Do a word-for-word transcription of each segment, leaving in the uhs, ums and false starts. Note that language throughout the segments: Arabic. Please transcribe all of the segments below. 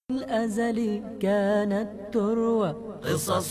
الأزل كانت تروى قصص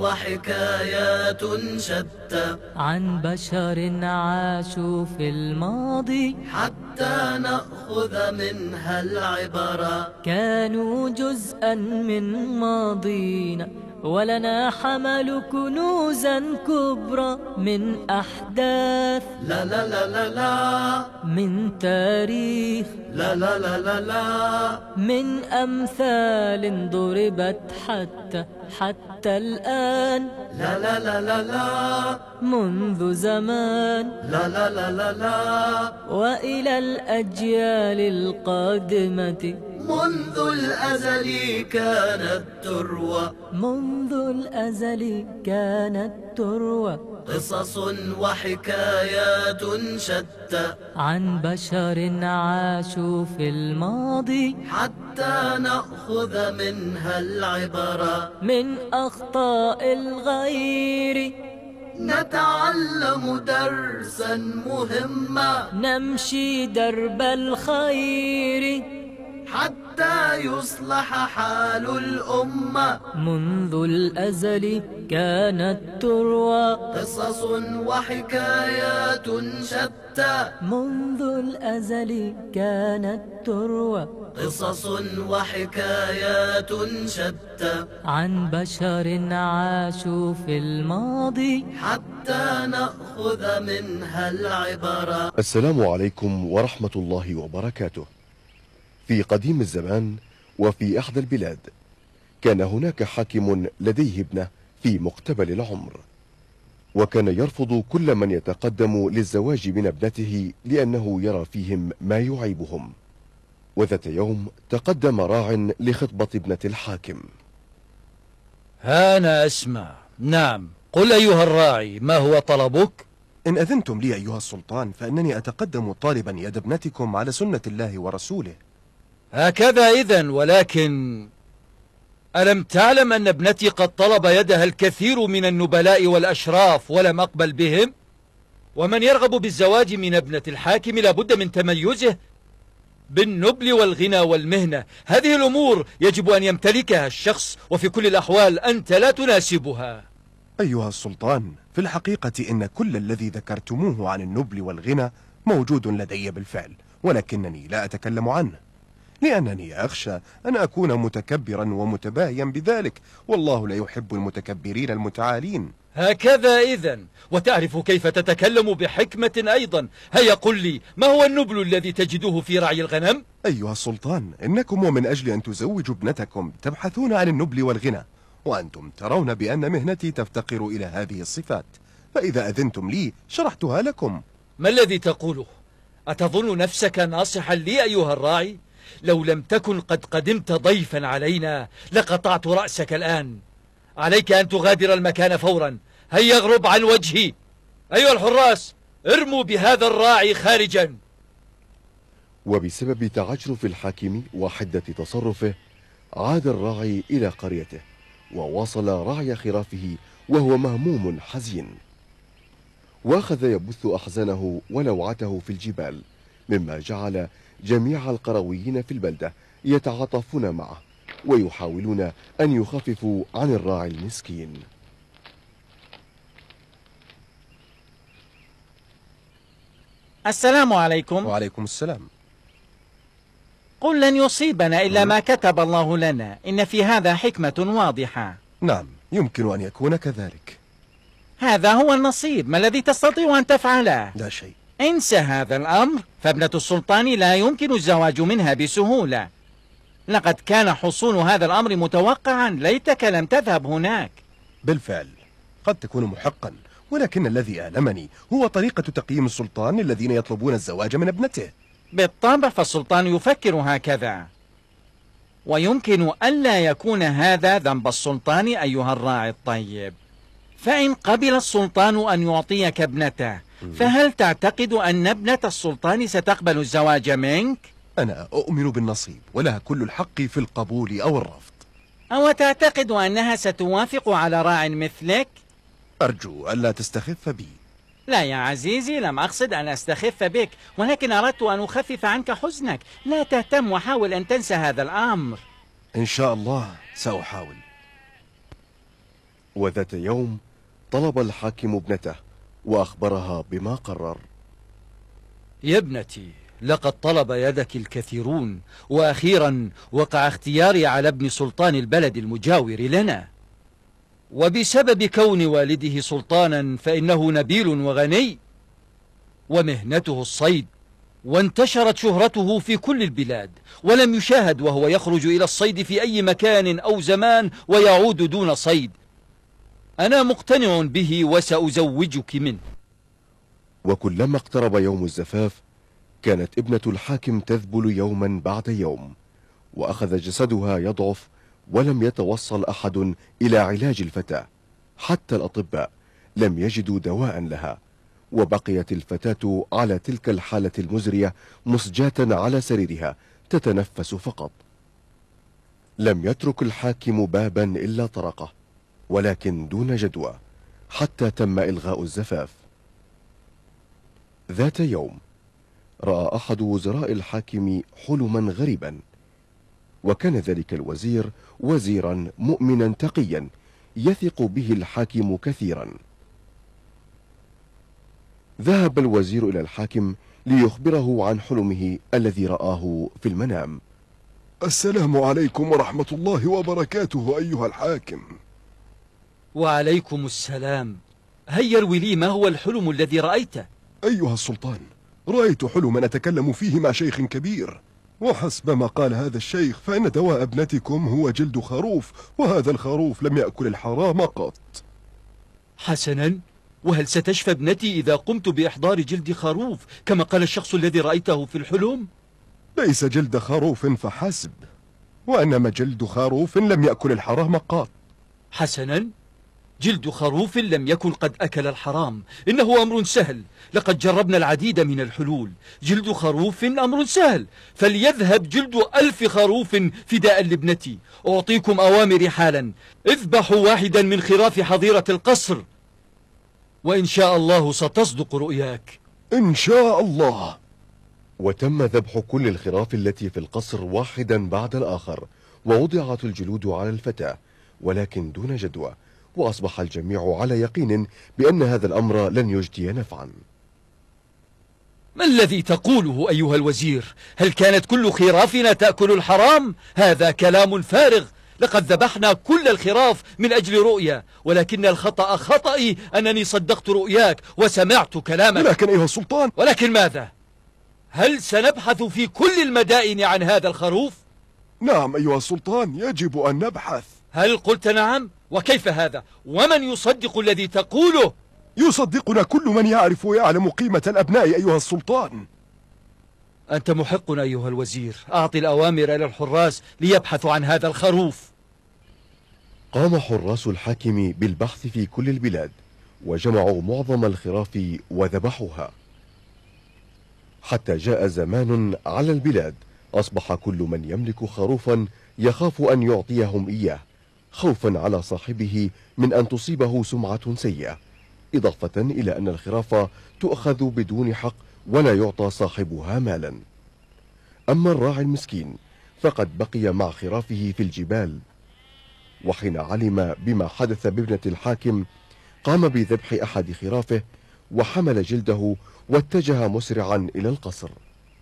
وحكايات شتى عن بشر عاشوا في الماضي حتى نأخذ منها العبرة. كانوا جزءا من ماضينا ولنا حمل كنوزا كبرى من أحداث لا لا لا لا لا من تاريخ لا لا لا لا لا من أمثال ضربت حتى حتى الآن لا لا لا لا لا منذ زمان لا لا لا لا لا وإلى الأجيال القادمة منذ الأزل كانت تروى منذ الأزل كانت تروى قصص وحكايات شتى عن بشر عاشوا في الماضي حتى نأخذ منها العبرة. من أخطاء الغير نتعلم درسا مهما نمشي درب الخير حتى يصلح حال الأمة. منذ الأزل كانت تروى قصص وحكايات شتى منذ الأزل كانت تروى قصص وحكايات شتى عن بشر عاشوا في الماضي حتى نأخذ منها العبرة. السلام عليكم ورحمة الله وبركاته. في قديم الزمان وفي إحدى البلاد كان هناك حاكم لديه ابنة في مقتبل العمر، وكان يرفض كل من يتقدم للزواج من ابنته لأنه يرى فيهم ما يعيبهم. وذات يوم تقدم راع لخطبة ابنة الحاكم. ها أنا أسمع. نعم، قل أيها الراعي، ما هو طلبك؟ إن أذنتم لي أيها السلطان فإنني أتقدم طالبا يد ابنتكم على سنة الله ورسوله. هكذا إذن، ولكن ألم تعلم أن ابنتي قد طلب يدها الكثير من النبلاء والأشراف ولم أقبل بهم؟ ومن يرغب بالزواج من ابنة الحاكم لابد من تميزه بالنبل والغنى والمهنة. هذه الأمور يجب أن يمتلكها الشخص، وفي كل الأحوال أنت لا تناسبها. أيها السلطان، في الحقيقة إن كل الذي ذكرتموه عن النبل والغنى موجود لدي بالفعل، ولكنني لا أتكلم عنه لأنني أخشى أن أكون متكبرا ومتباهيا بذلك، والله لا يحب المتكبرين المتعالين. هكذا إذن، وتعرف كيف تتكلم بحكمة أيضا. هيا قل لي، ما هو النبل الذي تجده في رعي الغنم؟ أيها السلطان، إنكم ومن أجل أن تزوجوا ابنتكم تبحثون عن النبل والغنى، وأنتم ترون بأن مهنتي تفتقر إلى هذه الصفات، فإذا أذنتم لي شرحتها لكم. ما الذي تقوله؟ أتظن نفسك ناصحا لي أيها الراعي؟ لو لم تكن قد قدمت ضيفا علينا لقطعت رأسك الآن. عليك أن تغادر المكان فورا. هيا اغرب عن وجهي. أيها الحراس، ارموا بهذا الراعي خارجا. وبسبب تعجرف الحاكم وحدة تصرفه عاد الراعي إلى قريته وواصل رعي خرافه وهو مهموم حزين، وأخذ يبث أحزانه ولوعته في الجبال، مما جعل جميع القرويين في البلدة يتعاطفون معه ويحاولون أن يخففوا عن الراعي المسكين. السلام عليكم. وعليكم السلام. قل لن يصيبنا إلا ما كتب الله لنا، إن في هذا حكمة واضحة. نعم، يمكن أن يكون كذلك. هذا هو النصيب، ما الذي تستطيع أن تفعله؟ لا شيء. انسى هذا الأمر، فابنة السلطان لا يمكن الزواج منها بسهولة. لقد كان حصول هذا الأمر متوقعا، ليتك لم تذهب هناك. بالفعل قد تكون محقا، ولكن الذي ألمني هو طريقة تقييم السلطان الذين يطلبون الزواج من ابنته. بالطبع، فالسلطان يفكر هكذا، ويمكن ألا يكون هذا ذنب السلطان أيها الراعي الطيب. فإن قبل السلطان أن يعطيك ابنته، فهل تعتقد أن ابنة السلطان ستقبل الزواج منك؟ أنا أؤمن بالنصيب، ولها كل الحق في القبول أو الرفض. أو تعتقد أنها ستوافق على راع مثلك؟ أرجو ألا تستخف بي. لا يا عزيزي، لم أقصد أن أستخف بك، ولكن أردت أن أخفف عنك حزنك. لا تهتم وحاول أن تنسى هذا الأمر. إن شاء الله سأحاول. وذات يوم طلب الحاكم ابنته وأخبرها بما قرر. يا ابنتي، لقد طلب يدك الكثيرون، وأخيرا وقع اختياري على ابن سلطان البلد المجاور لنا، وبسبب كون والده سلطانا فإنه نبيل وغني، ومهنته الصيد، وانتشرت شهرته في كل البلاد، ولم يشاهد وهو يخرج إلى الصيد في أي مكان أو زمان ويعود دون صيد. أنا مقتنع به وسأزوجك منه. وكلما اقترب يوم الزفاف كانت ابنة الحاكم تذبل يوما بعد يوم، وأخذ جسدها يضعف، ولم يتوصل أحد إلى علاج الفتاة، حتى الأطباء لم يجدوا دواء لها، وبقيت الفتاة على تلك الحالة المزرية مسجاة على سريرها تتنفس فقط. لم يترك الحاكم بابا إلا طرقه، ولكن دون جدوى، حتى تم إلغاء الزفاف. ذات يوم رأى أحد وزراء الحاكم حلما غريبا، وكان ذلك الوزير وزيرا مؤمنا تقيا يثق به الحاكم كثيرا. ذهب الوزير إلى الحاكم ليخبره عن حلمه الذي رآه في المنام. السلام عليكم ورحمة الله وبركاته أيها الحاكم. وعليكم السلام. هيا اروي لي ما هو الحلم الذي رأيته؟ أيها السلطان، رأيت حلما أتكلم فيه مع شيخ كبير، وحسب ما قال هذا الشيخ فإن دواء ابنتكم هو جلد خروف، وهذا الخروف لم يأكل الحرام قط. حسنا، وهل ستشفى ابنتي إذا قمت بإحضار جلد خروف كما قال الشخص الذي رأيته في الحلم؟ ليس جلد خروف فحسب، وإنما جلد خروف لم يأكل الحرام قط. حسنا، جلد خروف لم يكن قد أكل الحرام، إنه أمر سهل، لقد جربنا العديد من الحلول. جلد خروف أمر سهل، فليذهب جلد ألف خروف فداء لابنتي. أعطيكم أوامري حالا، اذبحوا واحدا من خراف حظيرة القصر، وإن شاء الله ستصدق رؤياك. إن شاء الله. وتم ذبح كل الخراف التي في القصر واحدا بعد الآخر، ووضعت الجلود على الفتاة، ولكن دون جدوى، وأصبح الجميع على يقين بأن هذا الأمر لن يجدي نفعا. ما الذي تقوله أيها الوزير؟ هل كانت كل خرافنا تأكل الحرام؟ هذا كلام فارغ. لقد ذبحنا كل الخراف من أجل رؤيا، ولكن الخطأ خطأي أنني صدقت رؤياك وسمعت كلامك. ولكن أيها السلطان. ولكن ماذا؟ هل سنبحث في كل المدائن عن هذا الخروف؟ نعم أيها السلطان، يجب أن نبحث. هل قلت نعم؟ وكيف هذا؟ ومن يصدق الذي تقوله؟ يصدقنا كل من يعرف ويعلم قيمة الأبناء أيها السلطان. أنت محق أيها الوزير. أعطي الأوامر إلى الحراس ليبحثوا عن هذا الخروف. قام حراس الحاكم بالبحث في كل البلاد، وجمعوا معظم الخراف وذبحوها، حتى جاء زمان على البلاد أصبح كل من يملك خروفا يخاف أن يعطيهم إياه، خوفا على صاحبه من أن تصيبه سمعة سيئة، إضافة إلى أن الخراف تؤخذ بدون حق ولا يعطى صاحبها مالا. أما الراعي المسكين فقد بقي مع خرافه في الجبال، وحين علم بما حدث بابنة الحاكم قام بذبح أحد خرافه وحمل جلده واتجه مسرعا إلى القصر.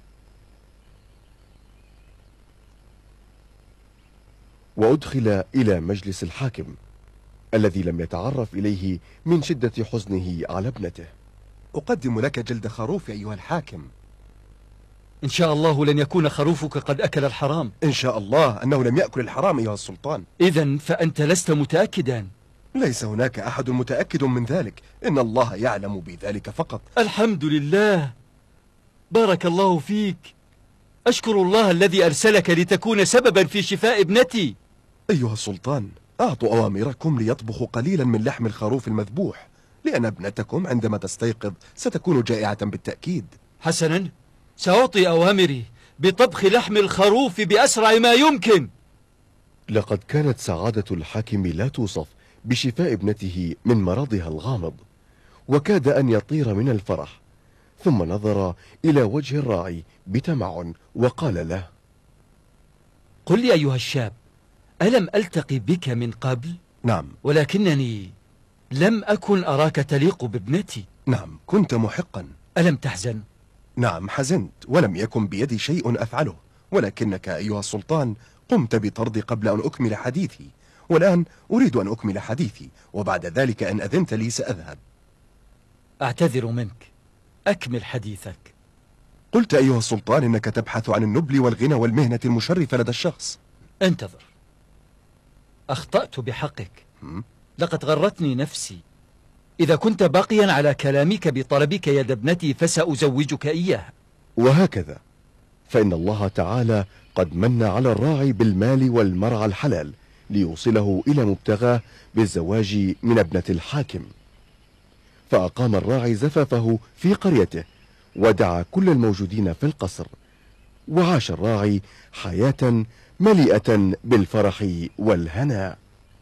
وأدخل إلى مجلس الحاكم الذي لم يتعرف إليه من شدة حزنه على ابنته. أقدم لك جلد خروف أيها الحاكم. إن شاء الله لن يكون خروفك قد أكل الحرام. إن شاء الله أنه لم يأكل الحرام أيها السلطان. إذن فأنت لست متأكدا. ليس هناك أحد متأكد من ذلك، إن الله يعلم بذلك فقط. الحمد لله، بارك الله فيك. أشكر الله الذي أرسلك لتكون سببا في شفاء ابنتي. أيها السلطان، أعطوا أوامركم ليطبخوا قليلا من لحم الخروف المذبوح، لأن ابنتكم عندما تستيقظ ستكون جائعة بالتأكيد. حسنا، سأعطي أوامري بطبخ لحم الخروف بأسرع ما يمكن. لقد كانت سعادة الحاكم لا توصف بشفاء ابنته من مرضها الغامض، وكاد أن يطير من الفرح، ثم نظر إلى وجه الراعي بتمعن وقال له: قل لي أيها الشاب، ألم ألتقي بك من قبل؟ نعم. ولكنني لم أكن أراك تليق بابنتي. نعم، كنت محقا. ألم تحزن؟ نعم، حزنت، ولم يكن بيدي شيء أفعله، ولكنك أيها السلطان قمت بطردي قبل أن أكمل حديثي، والآن أريد أن أكمل حديثي، وبعد ذلك إن أذنت لي سأذهب. أعتذر منك، أكمل حديثك. قلت أيها السلطان إنك تبحث عن النبل والغنى والمهنة المشرفة لدى الشخص. انتظر، أخطأت بحقك. لقد غرتني نفسي. إذا كنت باقيا على كلامك بطلبك يد ابنتي فسأزوجك إياها. وهكذا، فإن الله تعالى قد من على الراعي بالمال والمرعى الحلال ليوصله إلى مبتغاه بالزواج من ابنة الحاكم. فأقام الراعي زفافه في قريته ودعا كل الموجودين في القصر، وعاش الراعي حياة مليئة بالفرح والهناء.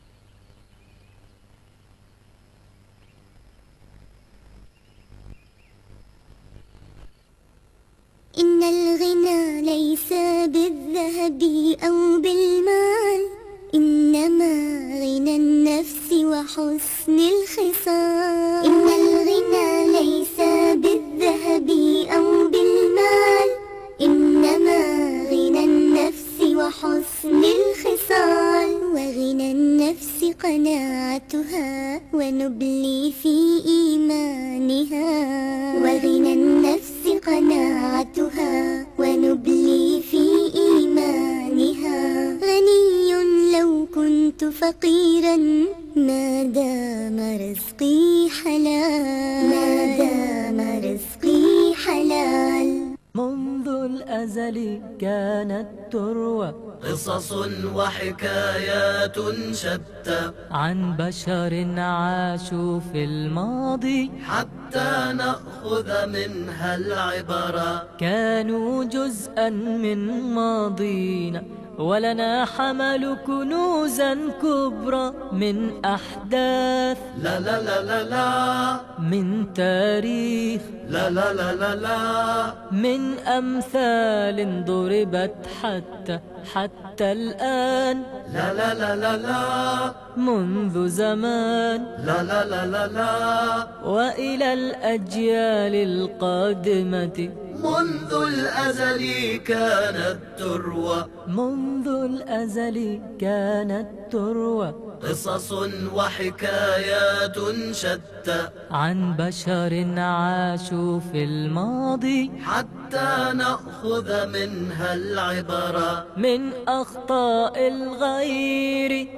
إن الغنى ليس بالذهب أو بالمال، إنما غنى النفس وحسن الخصال. إن الغنى ليس بالذهب أو بالمال، إنما غنى النفس وحسن الخصال. وغنى النفس قناعتها ونبلي في إيمانها. وغنى النفس قناعتها ونبلي في إيمانها. غني لو كنت فقيرا ما دام رزقي حلال. ما دام رزقي حلال. منذ الأزل كانت تروى قصص وحكايات شتى عن بشر عاشوا في الماضي حتى نأخذ منها العبرة. كانوا جزءا من ماضينا ولنا حمل كنوزا كبرى من أحداث لا لا لا لا لا من تاريخ لا لا لا لا لا من أمثال ضربت حتى حتى الآن. لا لا لا لا لا منذ زمان لا لا لا لا لا وإلى الأجيال القادمة. منذ الأزل كانت تروى. منذ الأزل كانت تروى قصص وحكايات شتى عن بشر عاشوا في الماضي حتى نأخذ منها العبرة. من أخطاء الغير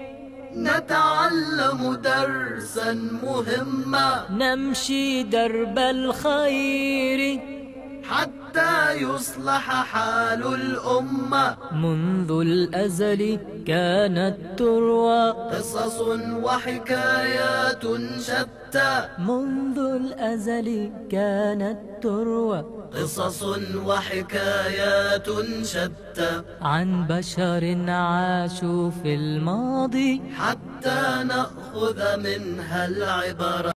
نتعلم درسا مهما نمشي درب الخير حتى يصلح حال الأمة. منذ الأزل كانت تروى قصص وحكايات شتى. منذ الأزل كانت تروى قصص وحكايات شتى عن بشر عاشوا في الماضي حتى نأخذ منها العبرة.